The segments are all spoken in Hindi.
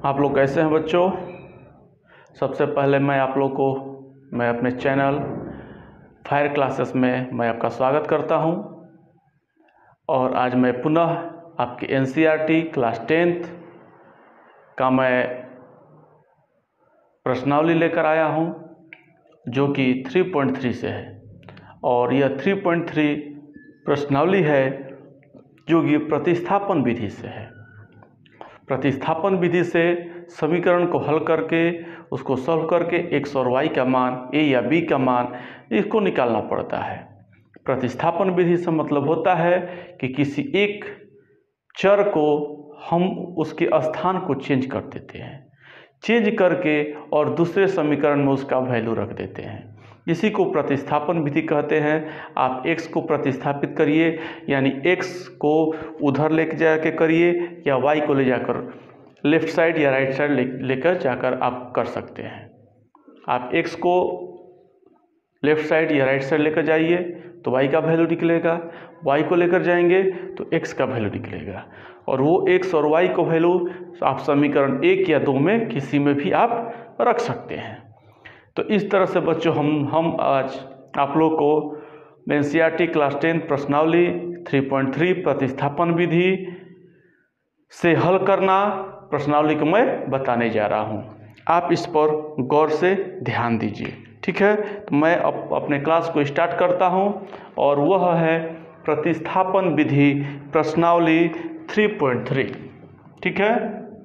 आप लोग कैसे हैं बच्चों। सबसे पहले मैं आप लोग को मैं अपने चैनल फायर क्लासेस में मैं आपका स्वागत करता हूं। और आज मैं पुनः आपकी एनसीईआरटी क्लास 10th का मैं प्रश्नावली लेकर आया हूं, जो कि 3.3 से है। और यह 3.3 प्रश्नावली है जो कि प्रतिस्थापन विधि से है। प्रतिस्थापन विधि से समीकरण को हल करके उसको सॉल्व करके x और y का मान, a या b का मान, इसको निकालना पड़ता है। प्रतिस्थापन विधि से मतलब होता है कि किसी एक चर को हम उसके स्थान को चेंज कर देते हैं, चेंज करके और दूसरे समीकरण में उसका वैल्यू रख देते हैं। इसी को प्रतिस्थापन विधि कहते हैं। आप x को प्रतिस्थापित करिए, यानी x को उधर लेकर जाके करिए या y को ले जाकर लेफ्ट साइड या राइट साइड लेकर जाकर आप कर सकते हैं। आप x को लेफ्ट साइड या राइट साइड लेकर जाइए तो y का वैल्यू निकलेगा, y को लेकर जाएंगे तो x का वैल्यू निकलेगा। और वो x और y को वैल्यू आप समीकरण 1 या 2 में किसी में भी आप रख सकते हैं। तो इस तरह से बच्चों हम आज आप लोग को एनसीईआरटी क्लास 10 प्रश्नावली 3.3 प्रतिस्थापन विधि से हल करना प्रश्नावली को मैं बताने जा रहा हूं। आप इस पर गौर से ध्यान दीजिए, ठीक है। तो मैं अपने क्लास को स्टार्ट करता हूं और वह है प्रतिस्थापन विधि प्रश्नावली 3.3, ठीक है।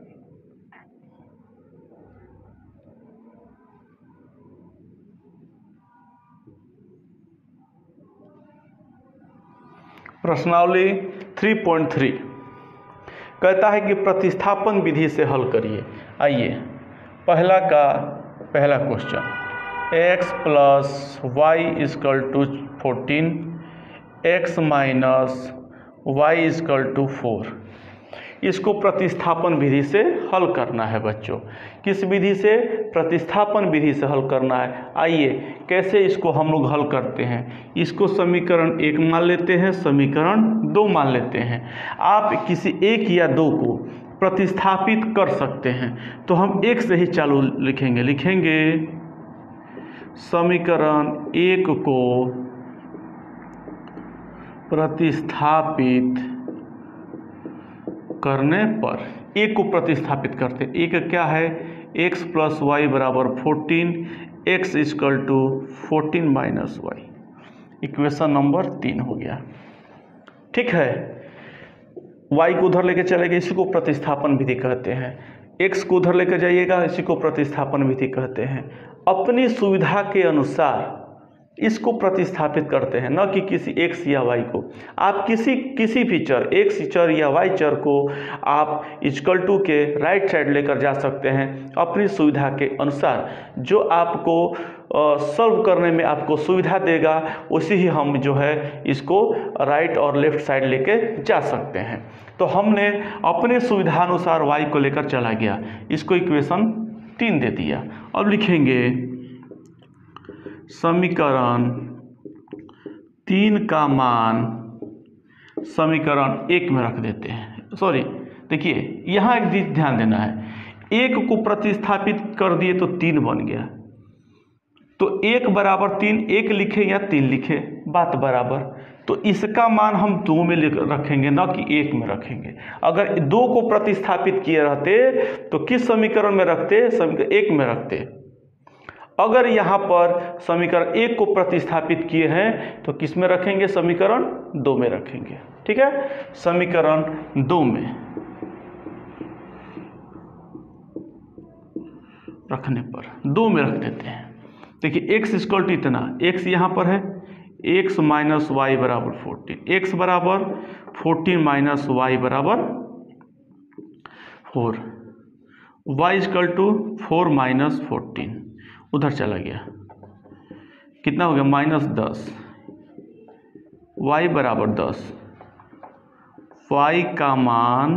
प्रश्नावली 3.3 कहता है कि प्रतिस्थापन विधि से हल करिए। आइए पहला question, x plus y equal to 14, x minus y equal to 4। इसको प्रतिस्थापन विधि से हल करना है बच्चों। किस विधि से? प्रतिस्थापन विधि से हल करना है। आइए कैसे इसको हम लोग हल करते हैं। इसको समीकरण 1 मान लेते हैं, समीकरण 2 मान लेते हैं। आप किसी एक या दो को प्रतिस्थापित कर सकते हैं, तो हम एक से ही चालू लिखेंगे समीकरण 1 को प्रतिस्थापित करने पर, एक को प्रतिस्थापित करते हैं। एक क्या है? x प्लस वाई बराबर 14, x equal to 14 minus y. Equation number 3 हो गया, ठीक है। y को उधर लेके चलेंगे, इसी को प्रतिस्थापन विधि कहते हैं। x को उधर लेकर जाइएगा, इसी को प्रतिस्थापन विधि कहते हैं। अपनी सुविधा के अनुसार इसको प्रतिस्थापित करते हैं, न कि किसी x या y को। आप किसी भी चर, x चर या y चर को आप इक्वल टू के राइट साइड लेकर जा सकते हैं अपनी सुविधा के अनुसार। जो आपको सॉल्व करने में आपको सुविधा देगा, उसी ही हम जो है इसको राइट और लेफ्ट साइड लेके जा सकते हैं। तो हमने अपने सुविधानुसार y को लेकर चला गया, इसको इक्वेशन 3 दे दिया। अब लिखेंगे समीकरण 3 का मान समीकरण 1 में रख देते हैं। सॉरी, देखिए यहाँ एक चीज ध्यान देना है। 1 को प्रतिस्थापित कर दिए तो 3 बन गया, तो 1 बराबर 3, 1 लिखे या 3 लिखे, बात बराबर। तो इसका मान हम 2 में रखेंगे, ना कि 1 में रखेंगे। अगर 2 को प्रतिस्थापित किए रहते तो किस समीकरण में रखते? समीकरण 1 में रखते। अगर यहाँ पर समीकरण 1 को प्रतिस्थापित किए हैं तो किस में रखेंगे? समीकरण 2 में रखेंगे, ठीक है। समीकरण 2 में रखने पर 2 में रख देते हैं। देखिए x इक्वल टू इतना, x यहाँ पर है, x माइनस वाई बराबर 14, x बराबर 14 माइनस वाई बराबर 4, y इक्वल टू 4 माइनस 14, उधर चला गया, कितना हो गया? माइनस 10, y बराबर 10। y का मान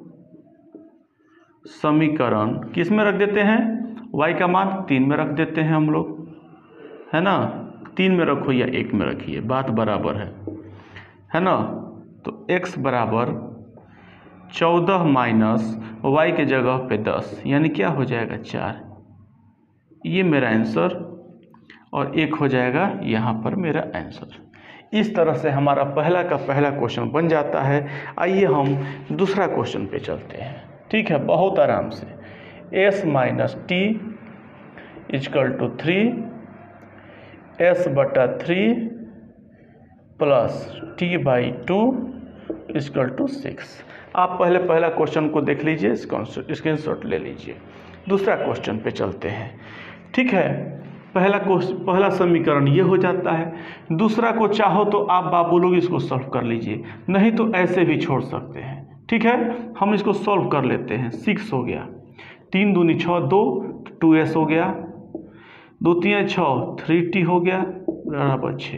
समीकरण किस में रख देते हैं? y का मान 3 में रख देते हैं हम लोग, है ना। 3 में रखो या 1 में रखिए, बात बराबर है ना। तो x बराबर 14 माइनस वाई के जगह पे 10 यानी क्या हो जाएगा 4। ये मेरा आंसर और एक हो जाएगा यहाँ पर मेरा आंसर। इस तरह से हमारा पहला का पहला क्वेश्चन बन जाता है। आइए हम दूसरा क्वेश्चन पे चलते हैं। ठीक है, बहुत आराम से। s minus t equal to 3 s बटा 3 plus t by 2 equal to 6। आप पहला क्वेश्चन को देख लीजिए, स्क्रीनशॉट ले लीजिए। दूसरा क्वेश्चन पे चलते हैं। ठीक है, पहला समीकरण ये हो जाता है। दूसरा को चाहो तो आप बाबू लोग इसको सॉल्व कर लीजिए, नहीं तो ऐसे भी छोड़ सकते हैं। ठीक है, हम इसको सॉल्व कर लेते हैं। 6 हो गया, 3 दूनी 6, 2 2s हो गया, 2 3 6 3t हो गया बराबर 6,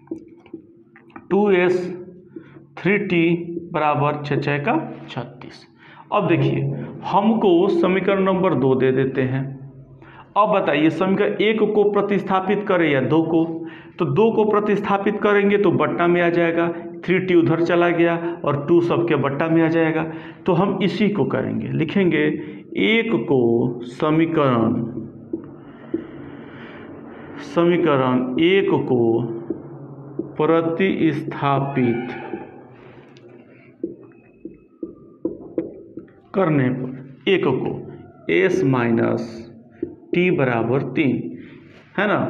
2s 3t बराबर 6 6 का 36। अब देखिए, हमको समीकरण नंबर 2 दे देते हैं। अब बताइए समीकरण 1 को प्रतिस्थापित करें या 2 को। तो 2 को प्रतिस्थापित करेंगे तो बट्टा में आ जाएगा, 3t उधर चला गया और 2 सबके बट्टा में आ जाएगा। तो हम इसी को करेंगे, लिखेंगे 1 को समीकरण 1 को प्रतिस्थापित करने पर 1 को s माइनस टी बराबर 3 है ना।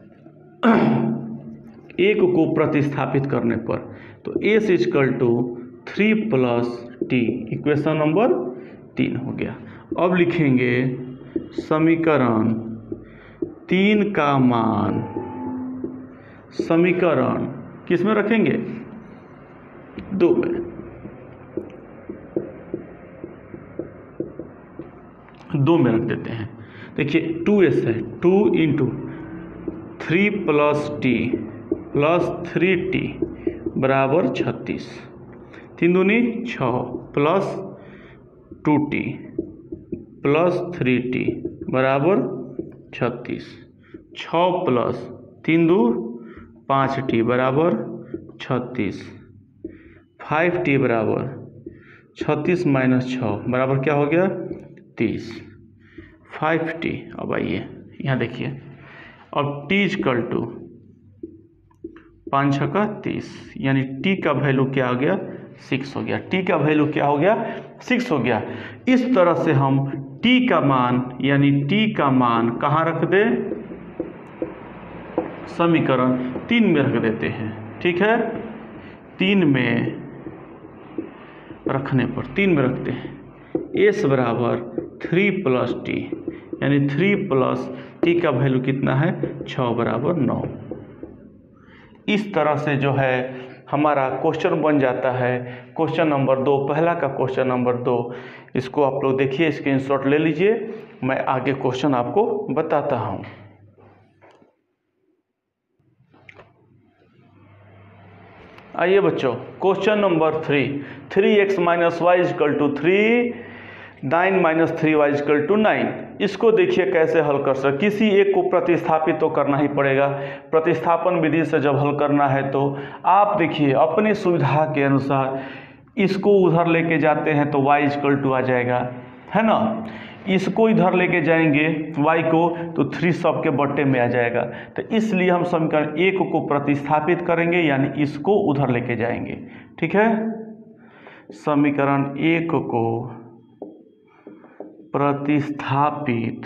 1 को प्रतिस्थापित करने पर तो s equal to 3 plus t, equation number 3 हो गया। अब लिखेंगे समीकरण 3 का मान, समीकरण किस में रखेंगे 2 में। 2 में रख देते हैं। देखिए 2s है, 2 into 3 plus T plus 3t बराबर 36, 3 दूनी 6 प्लस 2t प्लस 3t बराबर 36, 6 प्लस 3 2 5t बराबर 36, 5t बराबर 36 माइनस 6 बराबर क्या हो गया 30, 5t। अब आइए यहाँ देखिए, अब t इजकल टू 5 6 का 30 यानी t का वैल्यू क्या हो गया 6 हो गया। t का वैल्यू क्या हो गया 6 हो गया। इस तरह से हम t का मान यानी t का मान कहाँ रख दे, समीकरण 3 में रख देते हैं। ठीक है, 3 में रखने पर 3 में रखते हैं s बराबर 3 प्लस टी यानी 3 प्लस टी का वैल्यू कितना है 6 बराबर 9। इस तरह से जो है हमारा क्वेश्चन बन जाता है। क्वेश्चन नंबर 2, पहला का क्वेश्चन नंबर 2, इसको आप लोग देखिए, स्क्रीनशॉट ले लीजिए, मैं आगे क्वेश्चन आपको बताता हूँ। आइए बच्चों, question number 3, 3x minus y equal to 3, 9 minus 3y equal to 9। इसको देखिए कैसे हल कर सकते। किसी एक को प्रतिस्थापित तो करना ही पड़ेगा। प्रतिस्थापन विधि से जब हल करना है तो आप देखिए अपनी सुविधा के अनुसार इसको उधर लेके जाते हैं तो y इजकल टू आ जाएगा, है ना। इसको इधर लेके जाएंगे y को तो 3 सबके बट्टे में आ जाएगा। तो इसलिए हम समीकरण 1 को प्रतिस्थापित करेंगे यानी इसको उधर लेके जाएंगे। ठीक है, समीकरण 1 को प्रतिस्थापित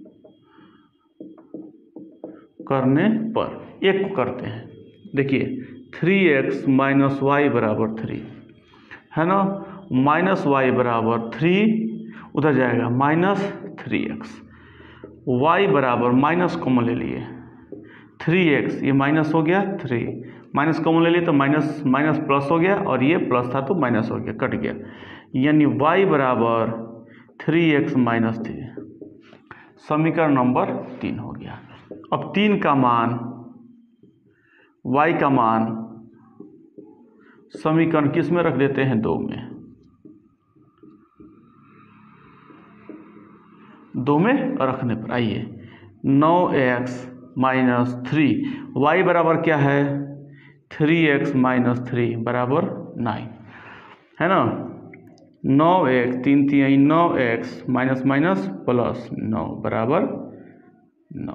करने पर 1 को करते हैं। देखिए 3x माइनस वाई बराबर 3 है ना, माइनस वाई बराबर 3 उधर जाएगा माइनस 3x, y बराबर माइनस कॉमन ले लिए 3x, ये माइनस हो गया 3, माइनस कॉमन ले लिए तो माइनस माइनस प्लस हो गया और ये प्लस था तो माइनस हो गया, कट गया, यानी y बराबर 3x माइनस 3, समीकरण नंबर 3 हो गया। अब 3 का मान, y का मान समीकरण किस में रख देते हैं 2 में, 2 में रखने पर आइए 9x माइनस 3, y बराबर क्या है 3x माइनस 3 बराबर 9 है ना। 9x 3 3 9x minus minus plus 9 बराबर 9।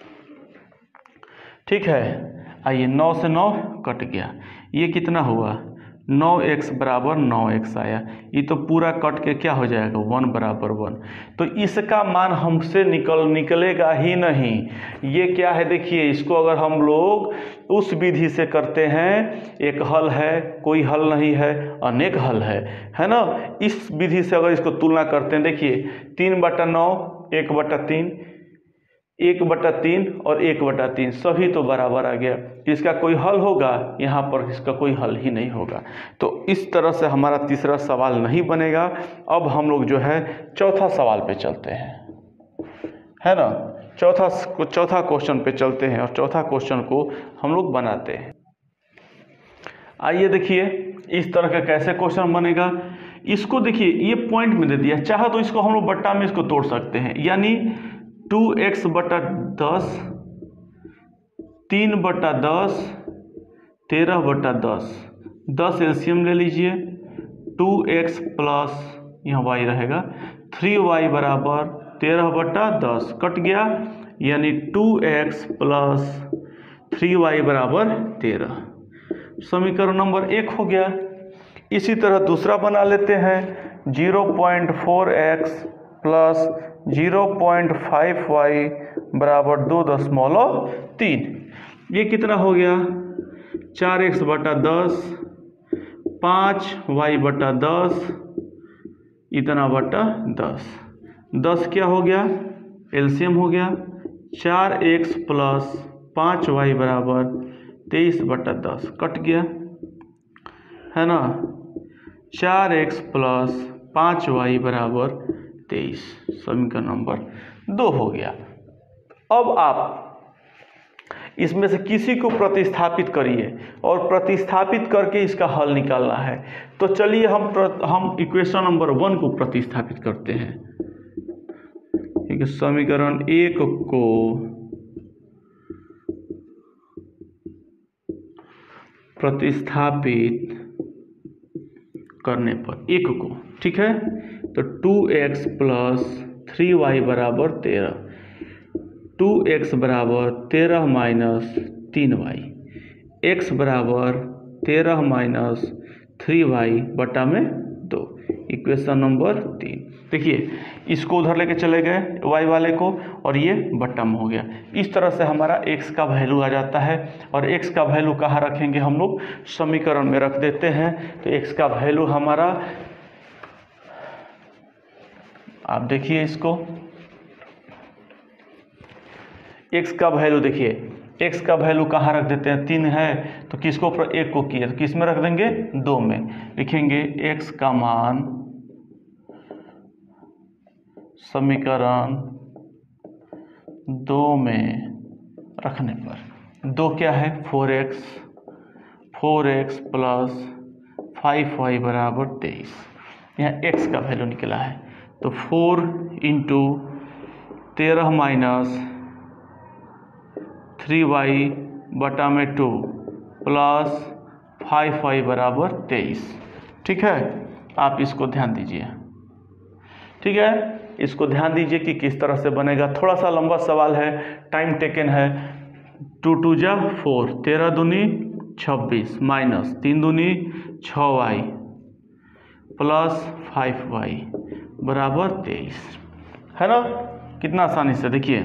ठीक है, आइए 9 से 9 कट गया, ये कितना हुआ 9x बराबर 9x आया। ये तो पूरा कट के क्या हो जाएगा 1 बराबर 1। तो इसका मान हमसे निकलेगा ही नहीं। ये क्या है देखिए, इसको अगर हम लोग उस विधि से करते हैं, एक हल है, कोई हल नहीं है, अनेक हल है ना। इस विधि से अगर इसको तुलना करते हैं, देखिए 3/9 1/3 1/3 और 1/3 सभी तो बराबर आ गया। इसका कोई हल होगा, यहाँ पर इसका कोई हल ही नहीं होगा। तो इस तरह से हमारा तीसरा सवाल नहीं बनेगा। अब हम लोग जो है चौथा सवाल पे चलते हैं, है ना। चौथा क्वेश्चन पे चलते हैं और चौथा क्वेश्चन को हम लोग बनाते हैं। आइए देखिए इस तरह का कैसे क्वेश्चन बनेगा। इसको देखिए, ये पॉइंट में दे दिया, चाहे तो इसको हम लोग बट्टा में इसको तोड़ सकते हैं, यानी 2x/10 3/10 13/10 10 एलसीएम ले लीजिए। 2x प्लस यहाँ y रहेगा 3y बराबर 13/10 कट गया, यानी 2x प्लस 3y बराबर 13। समीकरण नंबर 1 हो गया। इसी तरह दूसरा बना लेते हैं। 0.4x प्लस 0.5y बराबर 2.3। ये कितना हो गया 4x/10 5y/10 इतना बटा 10। 10 क्या हो गया एलसीएम हो गया, 4x प्लस 5y बराबर 23/10 कट गया, है ना। 4x प्लस 5y बराबर 23 समीकरण नंबर 2 हो गया। अब आप इसमें से किसी को प्रतिस्थापित करिए और प्रतिस्थापित करके इसका हल निकालना है। तो चलिए हम इक्वेशन नंबर 1 को प्रतिस्थापित करते हैं। ठीक है, समीकरण 1 को प्रतिस्थापित करने पर 1 को, ठीक है, तो 2x प्लस 3y बराबर 13, 2x बराबर 13 माइनस 3y, x बराबर 13 माइनस 3y बटा में 2, इक्वेशन नंबर 3। देखिए इसको उधर लेके चले गए y वाले को और ये बट्टा में हो गया। इस तरह से हमारा x का वैल्यू आ जाता है और x का वैल्यू कहाँ रखेंगे हम लोग, समीकरण में रख देते हैं। तो x का वैल्यू हमारा, आप देखिए इसको, x का वैल्यू देखिए, x का वैल्यू कहाँ रख देते हैं, 3 है तो किसको 1 को किए तो किस में रख देंगे 2 में, लिखेंगे x का मान समीकरण 2 में रखने पर 2 क्या है 4x प्लस 5y बराबर 23। यहाँ x का वैल्यू निकला है तो 4 इंटू 13 माइनस 3y बटा में 2 प्लस 5y बराबर 23। ठीक है, आप इसको ध्यान दीजिए। ठीक है, इसको ध्यान दीजिए कि किस तरह से बनेगा। थोड़ा सा लंबा सवाल है, टाइम टेकन है। 2 2 जा 4, 13 दूनी 26 माइनस 3 दूनी 6y प्लस 5y बराबर 23, है ना। कितना आसानी से देखिए,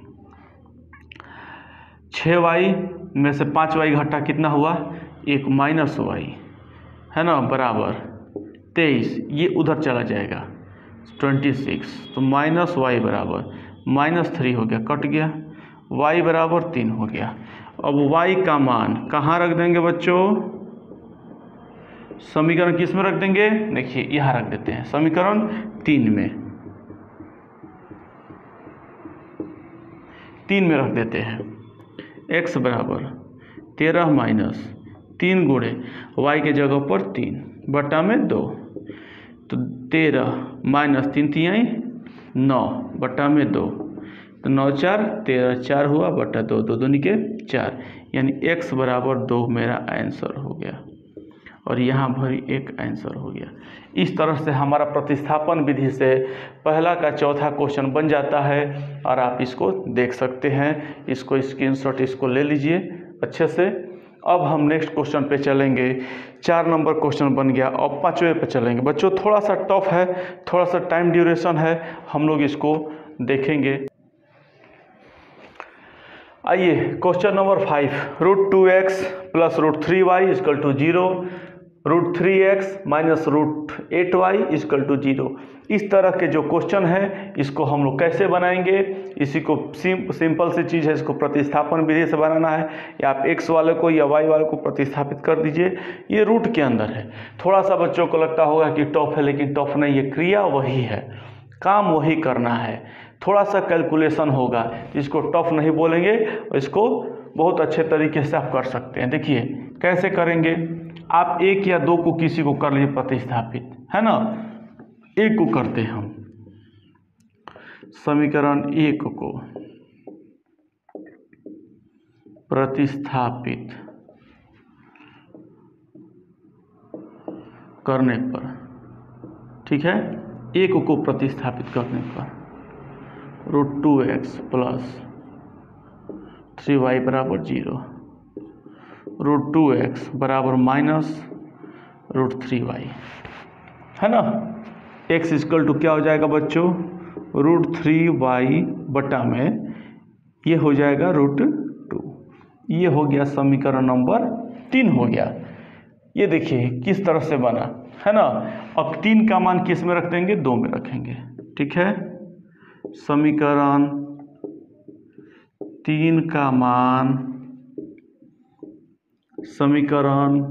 6y में से 5y घटा कितना हुआ 1 माइनस y, है ना, बराबर 23। ये उधर चला जाएगा 26, तो माइनस y बराबर -3 हो गया, कट गया, y बराबर 3 हो गया। अब y का मान कहाँ रख देंगे बच्चों, समीकरण किस में रख देंगे, देखिए यहाँ रख देते हैं समीकरण 3 में, 3 में रख देते हैं। x बराबर 13 माइनस 3 गुणे y के जगह पर 3 बटा में 2, तो 13 माइनस 3 3 9 बटा में 2, तो 9 4 13 4 हुआ बटा 2, 2 दूनी के 4, यानी x बराबर 2 मेरा आंसर हो गया। और यहाँ भरी एक आंसर हो गया। इस तरह से हमारा प्रतिस्थापन विधि से पहला का चौथा क्वेश्चन बन जाता है और आप इसको देख सकते हैं। इसको स्क्रीनशॉट इसको ले लीजिए अच्छे से। अब हम नेक्स्ट क्वेश्चन पे चलेंगे। 4 नंबर क्वेश्चन बन गया। अब 5वें पे चलेंगे। बच्चों थोड़ा सा टफ है, थोड़ा सा टाइम ड्यूरेशन है, हम लोग इसको देखेंगे। आइए question number 5, √2x plus √3y equal to 0, √3x minus √8y equal to 0। इस तरह के जो क्वेश्चन है इसको हम लोग कैसे बनाएंगे? इसी को सिंपल सी चीज़ है, इसको प्रतिस्थापन विधि से बनाना है। या आप x वाले को या y वाले को प्रतिस्थापित कर दीजिए। ये रूट के अंदर है। थोड़ा सा बच्चों को लगता होगा कि टफ है, लेकिन टफ नहीं है। क्रिया वही है, काम वही करना है, थोड़ा सा कैलकुलेशन होगा। इसको टफ नहीं बोलेंगे, इसको बहुत अच्छे तरीके से आप कर सकते हैं। देखिए कैसे करेंगे। आप 1 या 2 को किसी को कर लीजिए प्रतिस्थापित, है ना। 1 को करते हैं हम, समीकरण 1 को प्रतिस्थापित करने पर, ठीक है, 1 को प्रतिस्थापित करने पर √2x प्लस 3y बराबर 0, √2x बराबर माइनस √3y, है ना। x इक्वल टू क्या हो जाएगा बच्चों? √3y बटा में ये हो जाएगा √2। ये हो गया समीकरण नंबर 3 हो गया। ये देखिए किस तरह से बना, है ना। अब 3 का मान किस में रख देंगे? 2 में रखेंगे, ठीक है। समीकरण 3 का मान समीकरण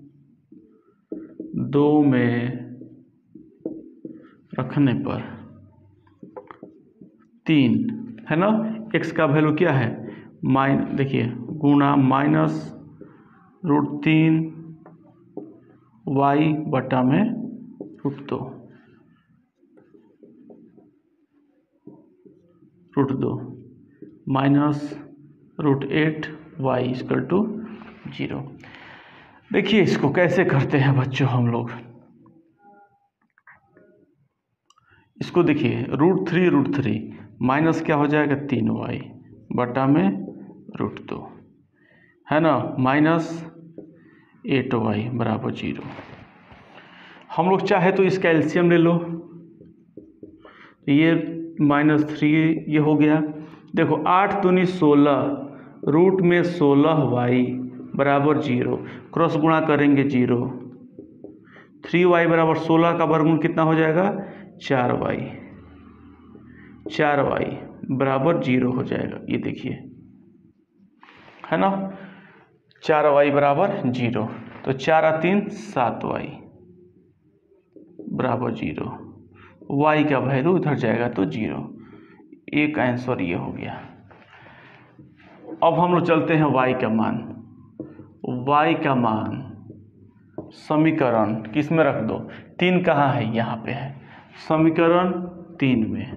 2 में रखने पर 3, है ना। x का वैल्यू क्या है? देखिए गुणा माइनस √3 y बटा में √2 माइनस √8 y इक्वल टू 0। देखिए इसको कैसे करते हैं बच्चों हम लोग। इसको देखिए √3 माइनस क्या हो जाएगा? 3y बटा में √2, है ना, माइनस 8y बराबर 0। हम लोग चाहे तो इसका एलसीएम ले लो। ये -3 ये हो गया। देखो 8 दूनी 16, रूट में 16y बराबर 0, क्रॉस गुणा करेंगे 0। 3y बराबर 16 का वर्गमूल कितना हो जाएगा? 4y। 4y बराबर 0 हो जाएगा। ये देखिए, है ना, 4y बराबर 0। तो 4 और 3 7y बराबर 0। y का वैल्यू उधर जाएगा तो 0। एक आंसर ये हो गया। अब हम लोग चलते हैं y का मान। y का मान समीकरण किस में रख दो? 3 कहाँ है? यहाँ पे है। समीकरण 3 में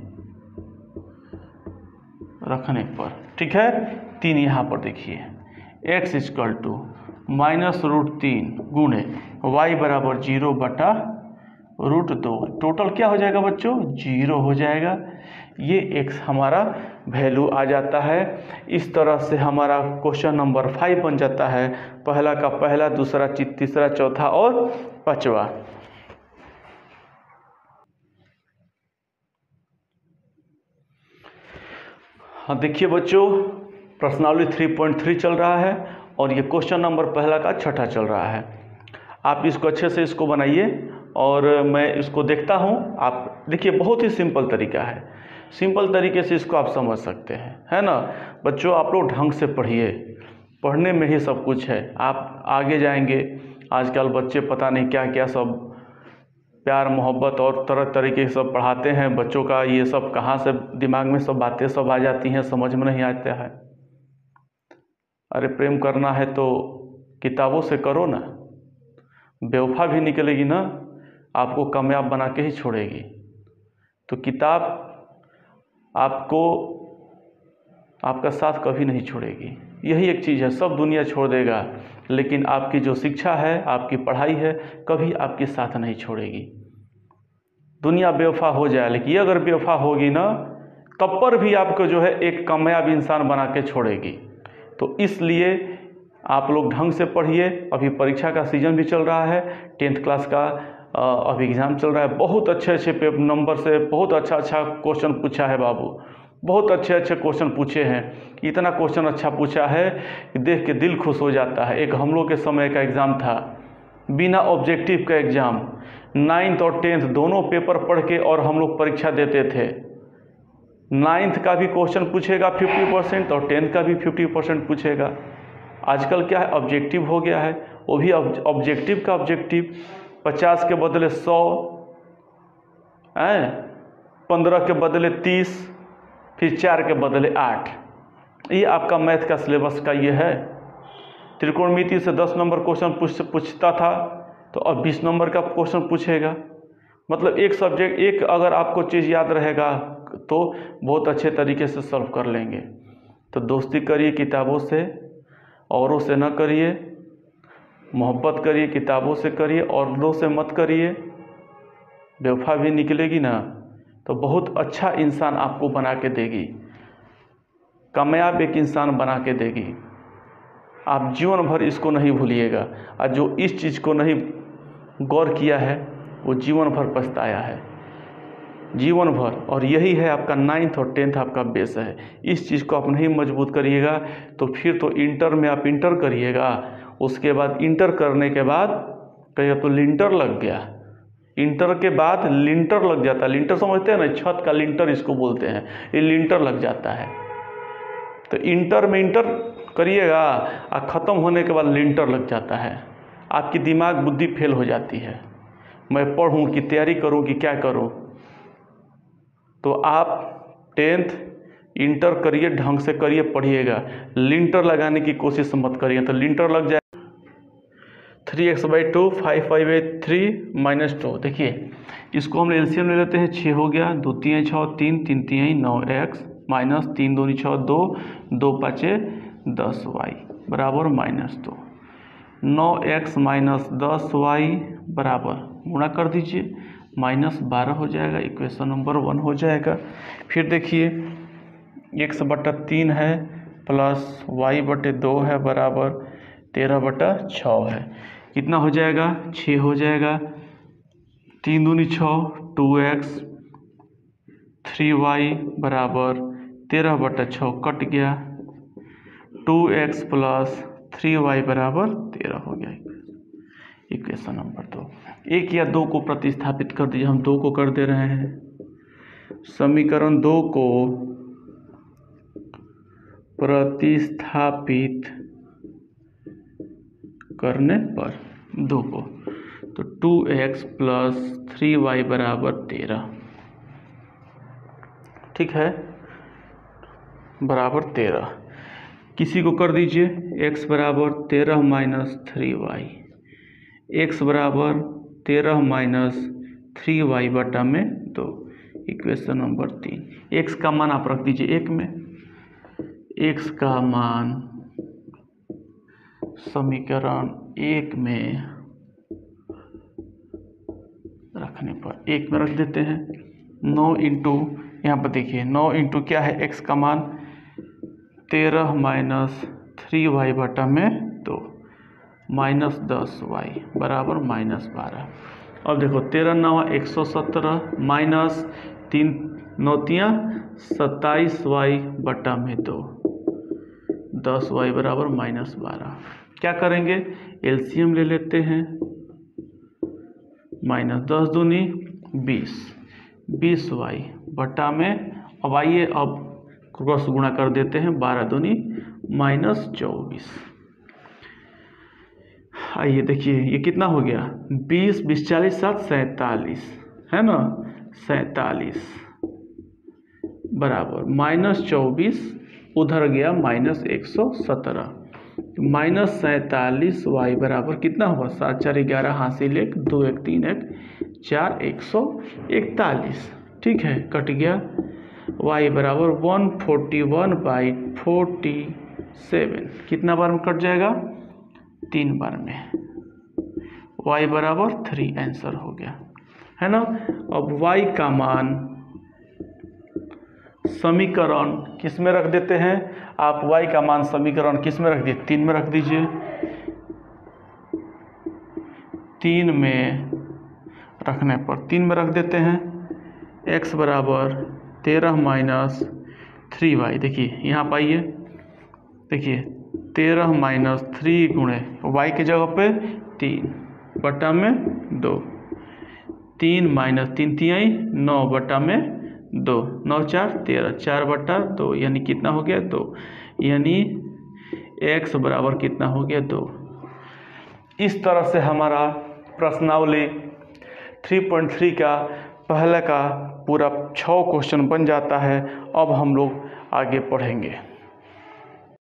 रखने पर, ठीक है, 3 यहाँ पर देखिए, x इक्वल टू माइनस √3 गुणे y बराबर 0 बटा √2। टोटल क्या हो जाएगा बच्चों? 0 हो जाएगा। ये x हमारा वैल्यू आ जाता है। इस तरह से हमारा क्वेश्चन नंबर 5 बन जाता है। पहला का पहला, दूसरा तीसरा, चौथा और 5वां। हाँ देखिए बच्चों, प्रश्नावली 3.3 चल रहा है और ये क्वेश्चन नंबर पहला का 6ठा चल रहा है। आप इसको अच्छे से इसको बनाइए और मैं इसको देखता हूँ। आप देखिए बहुत ही सिंपल तरीका है, सिंपल तरीके से इसको आप समझ सकते हैं, है ना। बच्चों आप लोग ढंग से पढ़िए, पढ़ने में ही सब कुछ है। आप आगे जाएंगे। आजकल बच्चे पता नहीं क्या क्या सब प्यार मोहब्बत और तरह तरीके सब पढ़ाते हैं बच्चों का। ये सब कहाँ से दिमाग में सब बातें सब आ जाती हैं, समझ में नहीं आता है। अरे प्रेम करना है तो किताबों से करो ना, बेवफा भी निकलेगी ना, आपको कामयाब बना के ही छोड़ेगी। तो किताब आपको आपका साथ कभी नहीं छोड़ेगी। यही एक चीज़ है, सब दुनिया छोड़ देगा, लेकिन आपकी जो शिक्षा है, आपकी पढ़ाई है, कभी आपके साथ नहीं छोड़ेगी। दुनिया बेवफा हो जाए, लेकिन ये अगर बेवफा होगी ना, तब पर भी आपको जो है एक कामयाब इंसान बना के छोड़ेगी। तो इसलिए आप लोग ढंग से पढ़िए। अभी परीक्षा का सीज़न भी चल रहा है, 10th क्लास का अभी एग्ज़ाम चल रहा है। बहुत अच्छे अच्छे नंबर से बहुत अच्छा क्वेश्चन पूछा है बाबू, बहुत अच्छे क्वेश्चन पूछे हैं। इतना क्वेश्चन अच्छा पूछा है कि देख के दिल खुश हो जाता है। एक हम लोग के समय का एग्ज़ाम था, बिना ऑब्जेक्टिव का एग्ज़ाम, 9th और 10th दोनों पेपर पढ़ के और हम लोग परीक्षा देते थे। 9th का भी क्वेश्चन पूछेगा 50% और 10th का भी 50% पूछेगा। आजकल क्या है, ऑब्जेक्टिव हो गया है, वो भी ऑब्जेक्टिव का ऑब्जेक्टिव, 50 के बदले 100 हैं, 15 के बदले 30, फिर 4 के बदले 8। ये आपका मैथ का सिलेबस का ये है। त्रिकोणमिति से 10 नंबर क्वेश्चन पूछता था, तो अब 20 नंबर का क्वेश्चन पूछेगा। मतलब एक सब्जेक्ट, एक अगर आपको चीज़ याद रहेगा तो बहुत अच्छे तरीके से सॉल्व कर लेंगे। तो दोस्ती करिए किताबों से, औरों से न करिए। मोहब्बत करिए, किताबों से करिए, औरों से मत करिए। बेवफा भी निकलेगी ना तो बहुत अच्छा इंसान आपको बना के देगी, कामयाब एक इंसान बना के देगी। आप जीवन भर इसको नहीं भूलिएगा, और जो इस चीज़ को नहीं गौर किया है वो जीवन भर पछताया है, जीवन भर। और यही है आपका 9th और 10th आपका बेस है। इस चीज़ को आप नहीं मजबूत करिएगा तो फिर तो इंटर में आप इंटर करिएगा, उसके बाद इंटर करने के बाद कहिएगा तो लिंटर लग गया। इंटर के बाद लिंटर लग जाता है। लिंटर समझते हैं ना, छत का लिंटर इसको बोलते हैं, ये लिंटर लग जाता है। तो इंटर में इंटर करिएगा और ख़त्म होने के बाद लिंटर लग जाता है। आपकी दिमाग बुद्धि फेल हो जाती है, मैं पढ़ूं कि तैयारी करूं कि क्या करूं। तो आप 10th इंटर करिए, ढंग से करिए, पढ़िएगा। लिंटर लगाने की कोशिश मत करिए, तो लिंटर लग जाए। 3x/2 5 5 3 - 2। देखिए इसको हम एलसीएम ले लेते हैं। 6 हो गया, 2 3 6 3 3 3 9x माइनस 3 2 6 2 2 5 10y बराबर -2। 9x माइनस 10y बराबर, गुणा कर दीजिए, -12 हो जाएगा। इक्वेशन नंबर 1 हो जाएगा। फिर देखिए x/3 है प्लस y/2 है बराबर 13/6 है। कितना हो जाएगा? 6 हो जाएगा। 3 दूनी 6, 2x 3y बराबर 13/6 कट गया। 2x प्लस 3y बराबर 13 हो गया। Equation number 2। 1 या 2 को प्रतिस्थापित कर दीजिए। हम 2 को कर दे रहे हैं। समीकरण 2 को प्रतिस्थापित करने पर 2 को, तो 2x प्लस 3y बराबर 13, ठीक है, बराबर 13। किसी को कर दीजिए x बराबर 13 माइनस 3y, x बराबर 13 माइनस 3y बटा में 2। Equation number 3। x का मान आप रख दीजिए 1 में। x का मान समीकरण 1 में रखने पर 1 में रख देते हैं। 9 इंटू, यहाँ पर देखिए 9 इंटू क्या है, x का मान 13 माइनस 3y बटा में 2 माइनस 10y बराबर -12। अब देखो 13 9 117 माइनस 3 9 27y बटा में 2 10y बराबर -12। क्या करेंगे? एलसीएम ले लेते हैं। -10 दूनी 20, 20y बटा में, अब आइए अब क्रॉस गुणा कर देते हैं। 12 दूनी -24। आइए देखिए ये कितना हो गया, 20 20 40 7 47 है ना, 47 बराबर -24 उधर गया -117, -47y बराबर कितना हुआ, 7 4 11 हासिल 1 2 1 3 1 4 141, ठीक है, कट गया। y बराबर 141/47 कितना बार में कट जाएगा, 3 बार में, y बराबर 3 आंसर हो गया, है ना। अब y का मान समीकरण किस में रख देते हैं, आप y का मान समीकरण किस में रख दिए, 3 में रख दीजिए। 3 में रखने पर 3 में रख देते हैं, x बराबर 13 माइनस 3y। देखिए यहाँ पाइए, देखिए 13 माइनस 3 गुणे y की जगह पे 3 बटा में 2, 3 माइनस 3 तिहाई 9 बटा में 2, 9 4 13, 4 बटा 2 यानी कितना हो गया 2, यानी x बराबर कितना हो गया 2। इस तरह से हमारा प्रश्नावली 3.3 का पहले का पूरा 6 क्वेश्चन बन जाता है। अब हम लोग आगे पढ़ेंगे।